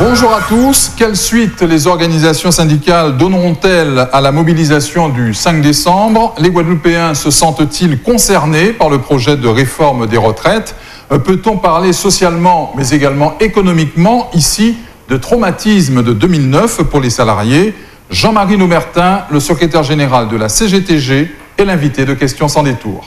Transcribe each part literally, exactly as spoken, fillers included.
Bonjour à tous. Quelle suite les organisations syndicales donneront-elles à la mobilisation du cinq décembre? Les Guadeloupéens se sentent-ils concernés par le projet de réforme des retraites? Peut-on parler socialement, mais également économiquement, ici, de traumatisme de deux mille neuf pour les salariés? Jean-Marie Noumertin, le secrétaire général de la C G T G, est l'invité de Questions sans détour.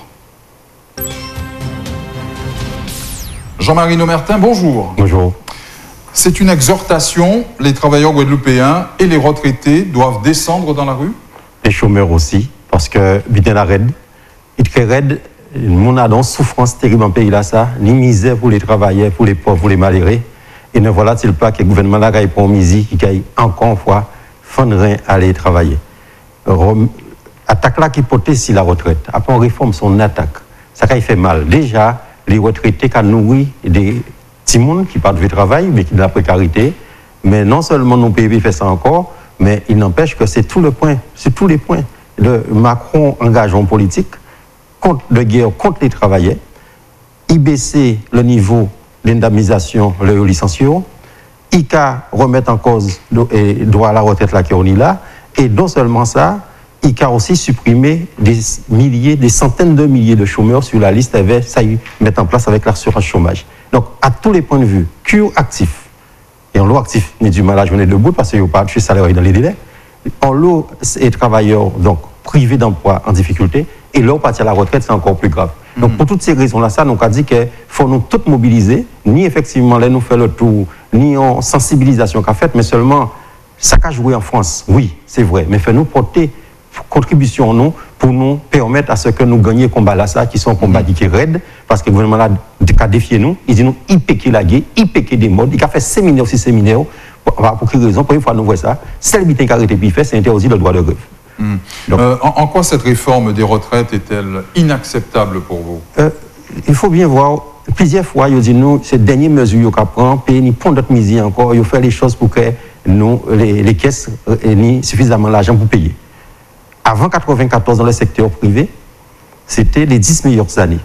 Jean-Marie Noumertin, bonjour. Bonjour. C'est une exhortation, les travailleurs guadeloupéens et les retraités doivent descendre dans la rue? Les chômeurs aussi, parce que, bien la raide, il crée raide, mon a dans souffrance terrible en pays là, ça, ni misère pour les travailleurs, pour les pauvres, pour les malheureux. Et ne voilà-t-il pas que le gouvernement là, il prend misère, qui a encore une fois, fondrait à aller travailler. Rome, attaque là qui portait si la retraite. Après, on réforme son attaque. Ça qui fait mal. Déjà, les retraités qui nourri des petits monde qui partent du travail, mais qui ont de la précarité. Mais non seulement nos pays fait ça encore, mais il n'empêche que c'est tout le point, c'est tous les points. Le Macron engage en politique contre de guerre contre les travailleurs, il baisser le niveau d'indemnisation, le licencié, il a remettre en cause le droit à la retraite là qu'on est là, et non seulement ça, il a aussi supprimé des milliers, des centaines de milliers de chômeurs sur la liste avec ça y met en place avec l'assurance chômage. Donc à tous les points de vue, cure actif et en lot actif, ni du mal à journée debout parce qu'il n'y a pas de salaire dans les délais. En lot et travailleurs donc privés d'emploi en difficulté et là partir à la retraite c'est encore plus grave. Donc mm-hmm. pour toutes ces raisons-là, ça nous a dit qu'il faut nous toutes mobiliser, ni effectivement là nous faire le tour, ni en sensibilisation qu'a fait, mais seulement ça qu'a joué en France, oui c'est vrai, mais fait nous porter contribution nous pour nous permettre à ce que nous gagnions combat là ça qui sont combats qui sont raides parce que le gouvernement là a défié nous il dit nous il péquer la guerre il péquer des modes il a fait séminaire aussi séminaire pour, pour quelle raison pour une fois nous voyons ça seul but qui a arrêté puis fait c'est interdire le droit de grève. Mmh. Donc, euh, en, en quoi cette réforme des retraites est-elle inacceptable pour vous? euh, Il faut bien voir plusieurs fois il dit nous ces dernières mesures qu'on prend pays ni pour notre misère encore il fait les choses pour que nous les, les caisses aient suffisamment d'argent pour payer. Avant quatre-vingt-quatorze, dans le secteur privé, c'était les dix meilleures années.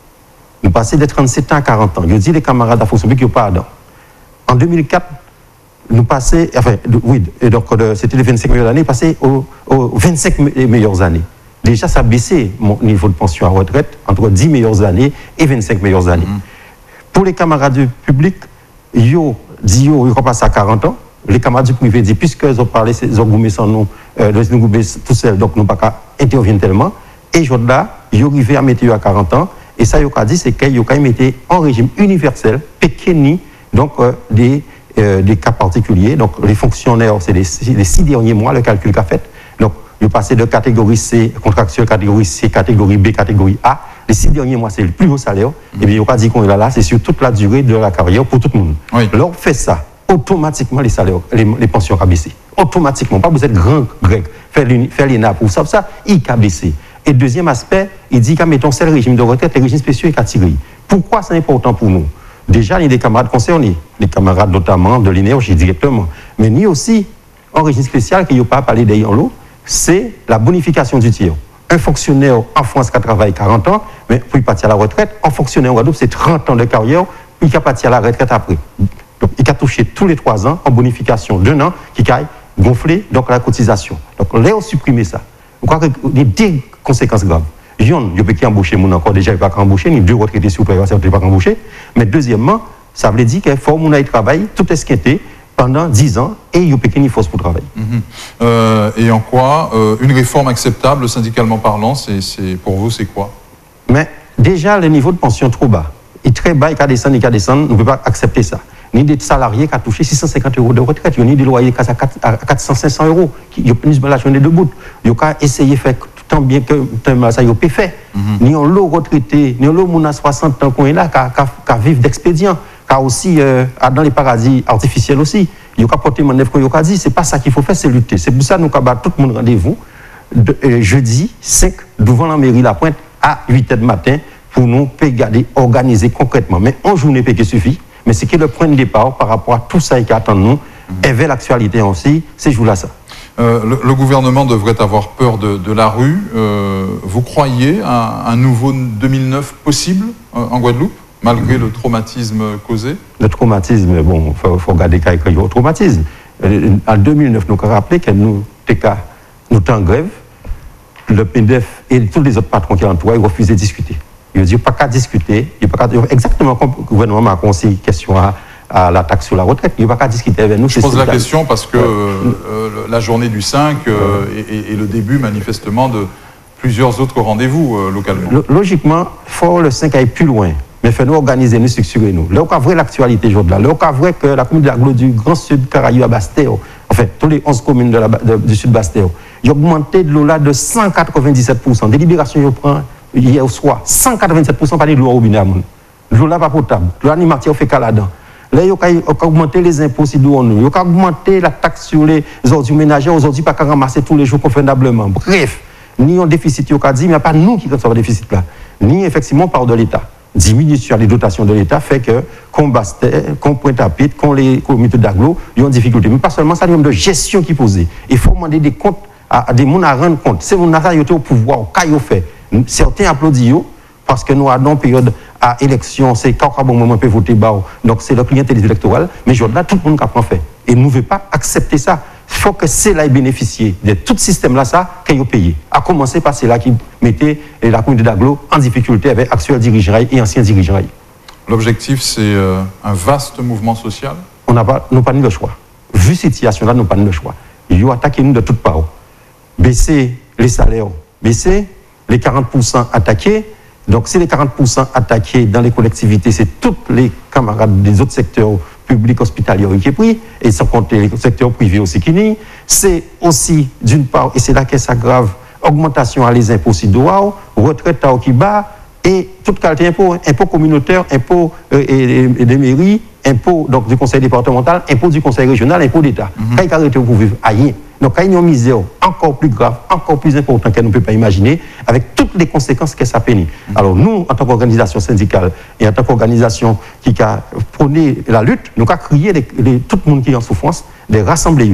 Nous passions de trente-sept ans à quarante ans. Je dis les camarades à fonction publique, ils n'ont pas d'an. En deux mille quatre, nous passions, enfin, oui, donc c'était les vingt-cinq meilleures années, passé aux, aux vingt-cinq meilleures années. Déjà, ça a baissé mon niveau de pension à retraite entre dix meilleures années et vingt-cinq meilleures années. Mmh. Pour les camarades du public, ils ont dit qu'ils ont passé à quarante ans. Les camarades du privé disent, puisque ils ont parlé, ils ont gommé sans nous, euh, nous gommé tout seul, donc nous ne pouvons pas intervenir tellement. Et aujourd'hui, ils ont arrivé à mettre à quarante ans. Et ça, ils ont dit, c'est qu'ils ont mis en régime universel, péqueni, donc euh, des, euh, des cas particuliers. Donc les fonctionnaires, c'est les, les six derniers mois, le calcul qu'a fait. Donc ils ont passé de catégorie C, contractuelle, catégorie C, catégorie B, catégorie A. Les six derniers mois, c'est le plus haut salaire. Mmh. Et bien, ils ont dit qu'on est là, là, c'est sur toute la durée de la carrière pour tout le monde. Oui. Alors, fait ça. Automatiquement les salaires, les, les pensions ont baissé. Automatiquement, pas vous êtes grand grec, faire l'E N A pour ça, ça, il a baissé. Et deuxième aspect, il dit qu'à mettons c'est le régime de retraite, le régime spécial est tiré. Pourquoi c'est important pour nous? Déjà, il y a des camarades concernés, les camarades notamment de l'énergie directement, mais il y a aussi un régime spécial qui n'a pas parlé d'ailleurs l'eau, c'est la bonification du tiers. Un fonctionnaire en France qui a travaillé quarante ans, mais puis partir à la retraite, un fonctionnaire en Guadeloupe, c'est trente ans de carrière, puis il a parti à la retraite après. Donc, il a touché tous les trois ans en bonification d'un an qui a gonflé donc, la cotisation. Donc, là, on supprime ça. Je crois qu'il y a des conséquences graves. Il y a des qui embauché, mon encore déjà, il n'y a pas embauché, ni deux retraités sous prévoyance, il n'y a pas embauché. Mais deuxièmement, ça veut dire qu'il faut que mon travail tout esquinté pendant dix ans et il y a une force pour travailler. Mmh. Euh, et en quoi euh, une réforme acceptable, syndicalement parlant, c'est, c'est, pour vous, c'est quoi? Mais déjà, le niveau de pension est trop bas. Il est très bas, il a descendu, il a descendu, on ne peut pas accepter ça. Ni des salariés qui ont touché six cent cinquante euros de retraite, il y a ni des loyers qui à quatre cents, cinq cents euros, qui ont plus de la journée de bout. Il y a essayé de faire tant bien que ça y a pas fait. Ni on l'a retraité, ni on l'a moun à soixante ans qu'on est là, qui vivent d'expédient, qui a aussi euh, dans les paradis artificiels aussi. Il y a porté mon neuf qu'on a dit, c'est pas ça qu'il faut faire, c'est lutter. C'est pour ça que nous avons tout le monde rendez-vous euh, jeudi cinq devant la mairie La Pointe à huit heures du matin pour nous regarder, organiser concrètement. Mais en journée, il suffit. Mais c'est que le point de départ par rapport à tout ça qui attend nous, mmh. et vers l'actualité aussi, c'est jour-là ça. Euh, le, le gouvernement devrait avoir peur de, de la rue. Euh, vous croyez à un nouveau deux mille neuf possible euh, en Guadeloupe? Malgré le traumatisme causé? Le traumatisme, bon, il faut, faut regarder qu'il y a eu traumatisme. En deux mille neuf, nous avons rappelé que nous sommes en grève. Le P D F et tous les autres patrons qui l'entourent, ils refusaient de discuter. Ils disent pas qu'à discuter, il pas qu'à, exactement comme le gouvernement m'a conseillé question à, à la taxe sur la retraite, il n'y a pas qu'à discuter avec nous. Je pose la question parce que ouais. euh, la journée du cinq euh, ouais. est, est le début manifestement de plusieurs autres rendez-vous euh, localement. Logiquement, il faut le cinq aille plus loin, mais il faut nous organiser, nous structurer nous. Là où on voit l'actualité aujourd'hui, là où on voit que la commune de l'Aglo du Grand Sud Caraïbes à Bastéo, enfin, tous les onze communes de la, de, du Sud Bastéo, ils ont augmenté de l'eau là de cent quatre-vingt-dix-sept pour cent. Délibération, ils prennent hier au soir, cent quatre-vingt-dix-sept pour cent pas de l'eau au robinet. L'eau là pas potable. L'eau animatique, on fait caladan. Là, ils ont augmenté les impôts si nous ont. Ils ont augmenté la taxe sur les ordures ménagères. Aujourd'hui, pas qu'à ramasser tous les jours convenablement. Bref, ni un déficit, ils ont dit, mais il n'y a pas nous qui sommes le déficit là. Ni effectivement par de l'État. Diminution des dotations de l'État fait que, qu'on Bastet, qu'on Pointe-à-Pitre, qu'on les comités d'Aglo, ils ont des difficultés. Mais pas seulement ça, il y a même de gestion qui posait. Il faut demander des comptes à des gens à rendre compte. C'est mon affaire au pouvoir, au fait. Certains applaudissent parce que nous avons une période à élection, c'est quand on moment peut voter bas. Donc c'est le clientèle électoral, mais je là tout le monde qui a fait. Et nous ne voulons pas accepter ça. Il faut que c'est là bénéficier de tout ce système-là, ça, qu'il a payé. À commencer par ceux-là qui mettaient la communauté d'Aglo en difficulté avec actuels dirigeants et anciens dirigeants. L'objectif, c'est euh, un vaste mouvement social? On n'a pas, pas ni le choix. Vu cette situation-là, nous n'avons pas ni le choix. Ils ont attaqué nous de toutes parts. Baisser les salaires, baisser les quarante pour cent attaqués. Donc, si les quarante pour cent attaqués dans les collectivités, c'est tous les camarades des autres secteurs publics hospitaliers qui est pris, et sans compter les secteurs privés aussi qui nient. C'est aussi, d'une part, et c'est là que ça grave, augmentation à les impôts si doit, retraite à qui bat, et toute qualité d'impôt, impôts communautaires, impôts euh, et, et des mairies, impôts donc, du conseil départemental, impôts du conseil régional, impôts d'État. Mm-hmm. Quand il arrête pour vivre à rien. Donc, il y a une misère encore plus grave, encore plus importante qu'elle ne peut pas imaginer, avec toutes les conséquences que ça pénit. Mmh. Alors, nous, en tant qu'organisation syndicale et en tant qu'organisation qui a prôné la lutte, nous avons crié les, les, tout le monde qui est en souffrance, de rassembler.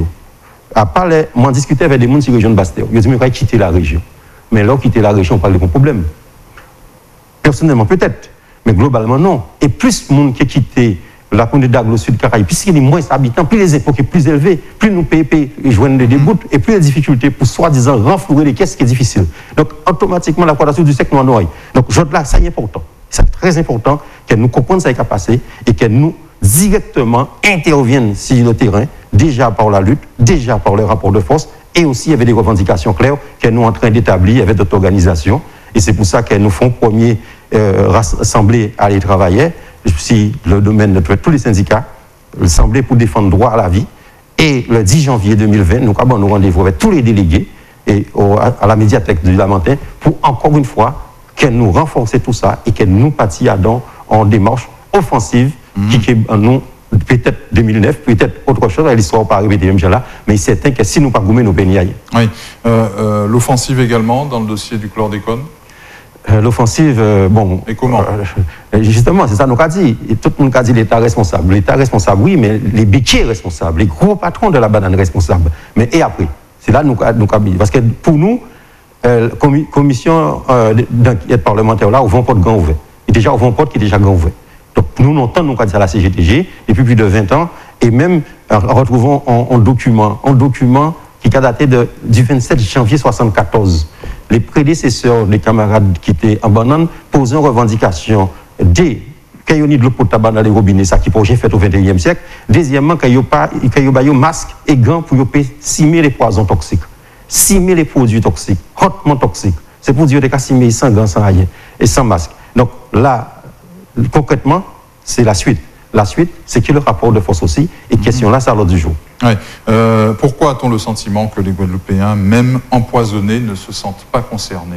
À part les, moi, discuter avec des gens sur la région de Bastéo. Ils ont dit, mais quitter la région. Mais là, quitter la région, on parle de bons problèmes. Personnellement, peut-être, mais globalement, non. Et plus de monde qui a quitté la communauté d'Aglo Sud Caraïbes, puisqu'il y a moins d'habitants, plus les impôts sont plus élevés, plus nous payons et joignent des débouts, et plus les difficultés pour soi-disant renflouer les caisses qui est difficile. Donc, automatiquement, la quadrature du secteur en oreille. Donc, je là, ça est important. C'est très important que nous comprenions ce qui a passé et que nous, directement, interviennent sur le terrain, déjà par la lutte, déjà par le rapport de force, et aussi avec des revendications claires que nous sommes en train d'établir avec d'autres organisations. Et c'est pour ça que nous faisons premier euh, rassembler à aller travailler. Si le domaine de tous les syndicats, l'Assemblée pour défendre le droit à la vie. Et le dix janvier deux mille vingt, nous avons nous rendez-vous avec tous les délégués et au, à la médiathèque du Lamentin pour encore une fois que nous renforcer tout ça et que nous partions en démarche offensive mmh. qui est nous peut-être deux mille neuf, peut-être autre chose, l'histoire n'a pas répété même là, mais c'est certain que si nous ne pas gommer nos bénis. Oui, euh, euh, l'offensive également dans le dossier du chlordécone. Euh, L'offensive, euh, bon. Et comment euh, Justement, c'est ça nous a dit. Et tout le monde a dit l'État responsable. L'État responsable, oui, mais les béquiers responsables, les gros patrons de la banane responsables. Mais et après c'est là nous nous parce que pour nous, euh, commi commission euh, d'enquête parlementaire là, ouvre un porte grand ouvert. Et déjà, ouvre un porte qui est déjà grand ouvert. Donc nous, longtemps, nous avons dit à la C G T G, depuis plus de vingt ans, et même euh, retrouvons en, en document, en document qui a daté de, du vingt-sept janvier soixante-quatorze. Les prédécesseurs des camarades qui étaient en banane posaient une revendication dès qu'il y a de l'eau potable dans les robinets, ça qui projet fait au vingt et unième siècle. Deuxièmement, qu'il n'y a pas de masque et gants pour simer les poisons toxiques, simer les produits toxiques, hautement toxiques. C'est pour dire que simer sans gants, sans rien et sans masque. Donc là, concrètement, c'est la suite. La suite, c'est que le rapport de force aussi, et question là, c'est à l'ordre du jour. Ouais. Euh, pourquoi a-t-on le sentiment que les Guadeloupéens, même empoisonnés, ne se sentent pas concernés?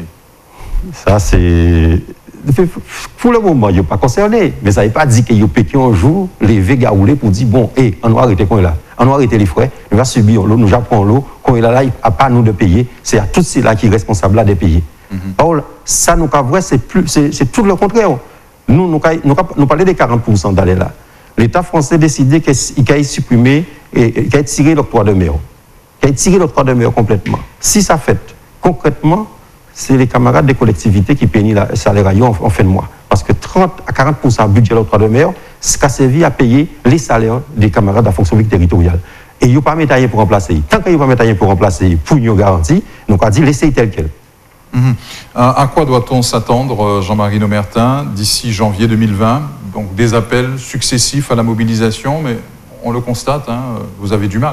Ça, c'est... Pour le moment, ils ne sont pas concernés. Mais ça ne veut pas dire qu'ils ont pété un jour, les végas roulés pour dire, bon, hé, hey, on va arrêter quand il est là. On va arrêter les frais, on va subir l'eau, nous apprenons l'eau, quand il est là, il n'a pas à nous de payer. C'est à tous ceux-là qui sont responsables là de payer. Mm-hmm. Or, ça, nous, c'est tout le contraire. Nous, nous, nous, nous parlons des quarante pour cent d'aller là. L'État français a décidé qu'il a supprimé et qu'il a tiré l'octroi de mer. Qu'il a tiré l'octroi de mer complètement. Si ça fait, concrètement, c'est les camarades des collectivités qui payent le salaire en, en fin de mois. Parce que trente à quarante pour cent du budget de l'octroi de mer, ce qui a servi à payer les salaires des camarades de la fonction publique territoriale. Et ils n'ont pas mis rien pour remplacer. Tant qu'ils n'ont pas mis rien pour remplacer, pour une garantie, donc on a dit laissez tel quel. Mmh. À quoi doit-on s'attendre, Jean-Marie Nomertin, d'ici janvier deux mille vingt? Donc des appels successifs à la mobilisation, mais on le constate, hein, vous avez du mal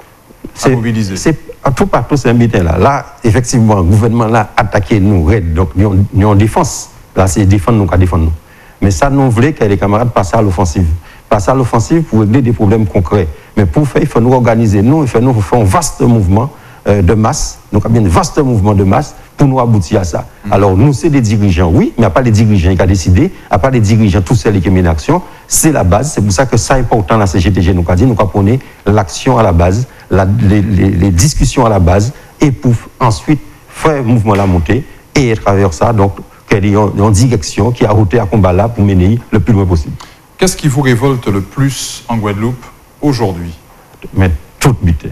à mobiliser. C'est tout partout, c'est un bitin là. Là, effectivement, le gouvernement là attaqué nous, donc nous en défense. Là, c'est défendre nous qu'à défendre nous. Mais ça, nous voulons que les camarades passent à l'offensive. Passer à l'offensive pour régler des problèmes concrets. Mais pour faire, il faut nous organiser, nous, il faut nous faire un vaste mouvement euh, de masse, donc un vaste mouvement de masse pour nous aboutir à ça. Mmh. Alors, nous, c'est des dirigeants, oui, mais il n'y a pas les dirigeants qui ont décidé, il n'y a pas les dirigeants tous ceux qui mènent l'action. C'est la base, c'est pour ça que ça est important, la C G T G, nous a dit, nous avons prendre l'action à la base, la, les, les, les discussions à la base, et pour ensuite faire le mouvement à la montée, et à travers ça, donc, qu'il y ait une direction qui a routé à combat là pour mener le plus loin possible. Qu'est-ce qui vous révolte le plus en Guadeloupe aujourd'hui? Mais tout buté.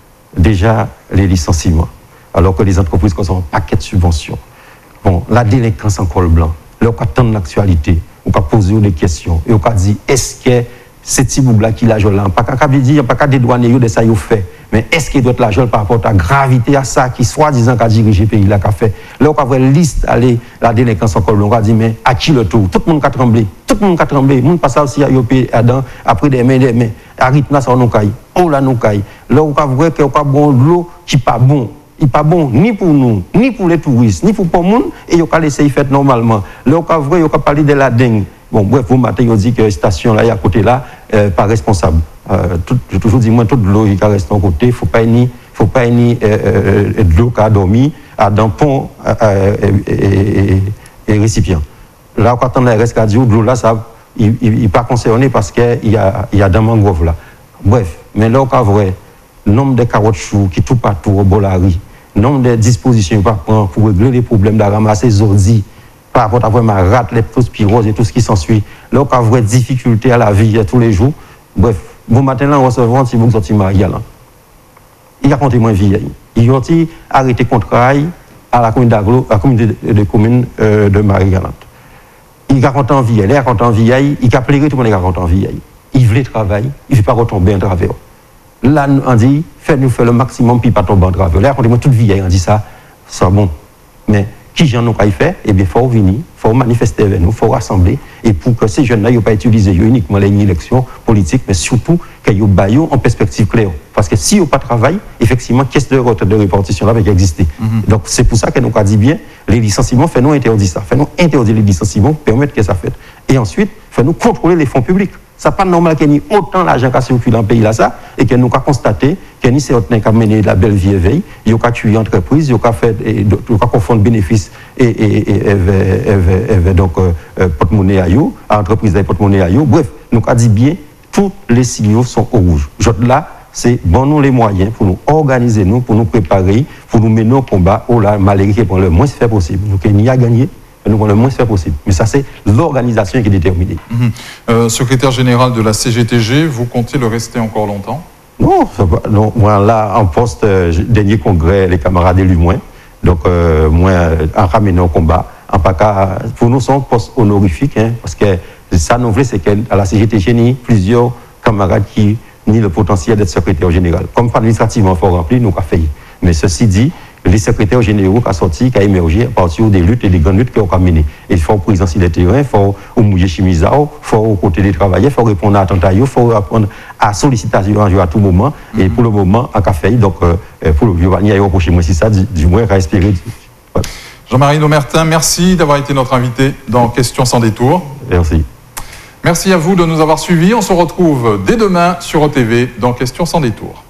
Déjà, les licenciements. Alors que les entreprises ont un paquet de subventions. Bon, la délinquance en col blanc. Là, on attend l'actualité. On peut poser des questions. Et on peut dire, est-ce que ces petits bouts-là qui la là, pas qu'à dire, pas qu'à dédouaner de ça, ils ont fait. Mais est-ce qu'il doit être la joie par rapport à la gravité à ça, qui soi-disant qu'a dirigé le pays là, qu'a fait. Là, on peut avoir une liste, aller, la délinquance en col blanc. On va dire, mais à qui le tour? Tout le monde a tremblé. Tout le monde a tremblé. Le monde passe aussi à Yopé, Adam, après des mains, des mains. À rythme, ça, on nous caille. Oh là, nous caille. Là, on peut voir qu'il n'y a pas bon de l'eau qui n'est pas bon. Il n'est pas bon ni pour nous, ni pour les touristes, ni pour le monde, et il a laissé faire normalement. Là, on peut voir, il a parlé de la dengue. Bon, bref, vous matin, on dit que la station là, à côté là, euh, pas responsable. Euh, tout, j'ai toujours dit, moi, toute l'eau qui reste à côté, il ne faut pas ni, faut pas ni euh, euh, de l'eau qui a dormi à dans pont euh, et, et, et récipient. Là, quand on a reste de l'eau là, ça, il n'est pas concerné parce qu'il y a, il y a dans mangrove là. Bref, mais là, on vrai, nombre de carottes choux qui tout partout au Bolari, nombre de dispositions pour régler les problèmes de ramasser les ordis, par rapport à vraiment rate, leptospirose et tout ce qui s'ensuit. Là, on a vraie difficulté à la vie tous les jours. Bref, bon matin, là, on recevra un petit bout de sortie Maria. Il a compté moins vieille. Il a arrêté le contrat à la commune d'Aglo, à la commune de, de commune euh, de Marie-Galante. Il a compté en vieille, il a compté en vieille, il a plairé tout le monde a compté en vieille. Il voulait travailler, il ne veut pas retomber en travers. Là, on dit, faites-nous faire le maximum, puis pas tomber en travers. Là, on dit, toute vieille, on dit ça, c'est bon. Mais qui j'en ai pas fait, eh bien, il faut venir, il faut manifester avec nous, il faut rassembler, et pour que ces jeunes-là n'aient pas utilisé uniquement les élections politiques, mais surtout qu'ils aient en perspective claire. Parce que s'ils n'ont pas de travail, effectivement, qu'est-ce de de répartition là va exister. Mm-hmm. Donc, c'est pour ça que nous avons dit bien, les licenciements, fais-nous interdire ça, fais-nous interdire les licenciements, permettre que ça fasse. Et ensuite, fais-nous contrôler les fonds publics. Ça n'est pas normal qu'il y ait autant d'argent qui circule dans le pays là, ça, et que nous avons constaté qu'il y a certains qui ont mené la belle vie éveil, il y a tué l'entreprise, il y a fait, il y a confondre bénéfices et, et, et, et, et, et donc euh, porte-monnaie à you, à l'entreprise de porte-monnaie à you. Bref, nous avons dit bien, tous les signaux sont au rouge. Là, c'est bon nous les moyens pour nous organiser, nous, pour nous préparer, pour nous mener au combat, au la maladie qui est le moins fait possible. Nous avons ni à gagner. Nous avons le moins fait possible. Mais ça, c'est l'organisation qui est déterminée. Mmh. Euh, secrétaire général de la C G T G, vous comptez le rester encore longtemps? Non, non, moi, là, en poste, euh, dernier congrès, les camarades élus moins. Donc, euh, moi, en ramenant au combat. En pas cas, pour nous, c'est un poste honorifique, hein, parce que ça, nous voulons, c'est qu'à la C G T G, il y a plusieurs camarades qui ont le potentiel d'être secrétaire général. Comme administrativement, il faut remplir, nous avons fait. Mais ceci dit, les secrétaires généraux qui ont sorti, qui ont émergé à partir des luttes et des grandes luttes qui ont menées. Il faut présent sur le terrain, il faut mouiller chimisa, il faut aux côtés des travailleurs, il faut répondre à attentats, il faut répondre à sollicitation à tout moment. Mm-hmm. Et pour le moment, à café, donc euh, pour le vieux, il y a reproché moi, c'est ça, du, du moins, à espérer. Ouais. Jean-Marie Nomertin, merci d'avoir été notre invité dans Questions sans détour. Merci. Merci à vous de nous avoir suivis. On se retrouve dès demain sur O T V dans Questions sans détour.